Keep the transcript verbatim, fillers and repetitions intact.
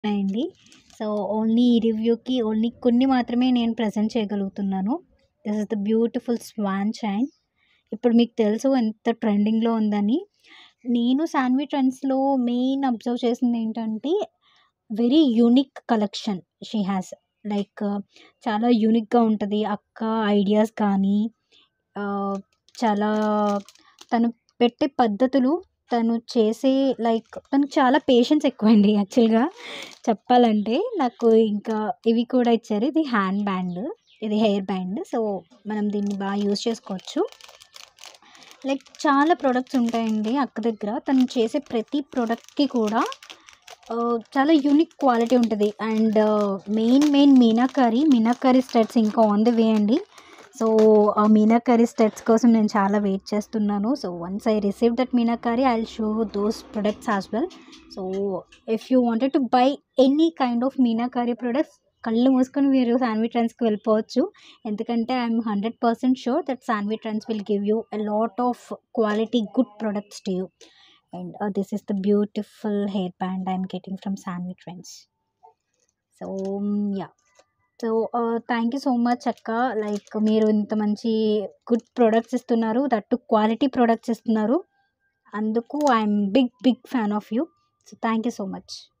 అండి. So, only ఈ రివ్యూకి only కొన్ని మాత్రమే నేను ప్రెజెంట్ చేయగలుగుతున్నాను. This is the beautiful swan chain. ఇప్పుడు మీకు తెలుసు ఎంత ట్రెండింగ్‌లో ఉందని. నేను సాన్వి ట్రెండ్స్‌లో మెయిన్ అబ్జర్వ్ చేసిందేంటంటే, very unique collection she has. Like చాలా యూనిక్‌గా ఉంటది. అక్క ఐడియాస్ కానీ, ఆహ్, చాలా తను పెట్టే పద్ధతులు, తను చేసే లైక్ తనకి చాలా పేషెన్స్ ఎక్కువండి యాక్చువల్‌గా చెప్పాలంటే. నాకు ఇంకా ఇవి కూడా ఇచ్చారు. ఇది హ్యాండ్ బ్యాండ్. ఇది హెయిర్ బ్యాండ్. సో, మనం దీన్ని బా యూజ్ చేసుకోవచ్చు. లైక్ చాలా ప్రొడక్ట్స్ ఉంటాయండి అక్క దగ్గర. తను చేసే ప్రతి ప్రొడక్ట్‌కి కూడా ఆహ్, చాలా యూనిక్ క్వాలిటీ ఉంటది. And main main meenakari, meenakari studs ఇంకా ఆన్ ది వే అండి. సో, ఆ మీనాకరి స్టడ్స్ కోసం నేను చాలా వెయిట్ చేస్తున్నాను. So, once I receive that meenakari I will show those products as well. So, if you wanted to buy any kind of meenakari products, కళ్ళు మూసుకొని మీరు సాన్వి ట్రెండ్స్‌కి వెళ్ళిపోవచ్చు. ఎందుకంటే I am hundred percent sure that Saanvi trends will give you a lot of quality good products to you. And uh, this is the beautiful hairband I'm getting from Sanvi Trends. So um, yeah. So thank you so much అక్క. Like మీరు ఇంత మంచి good products ఇస్తున్నారు, that quality products ఇస్తున్నారు. అందుకు I'm big big fan of you. So thank you so much.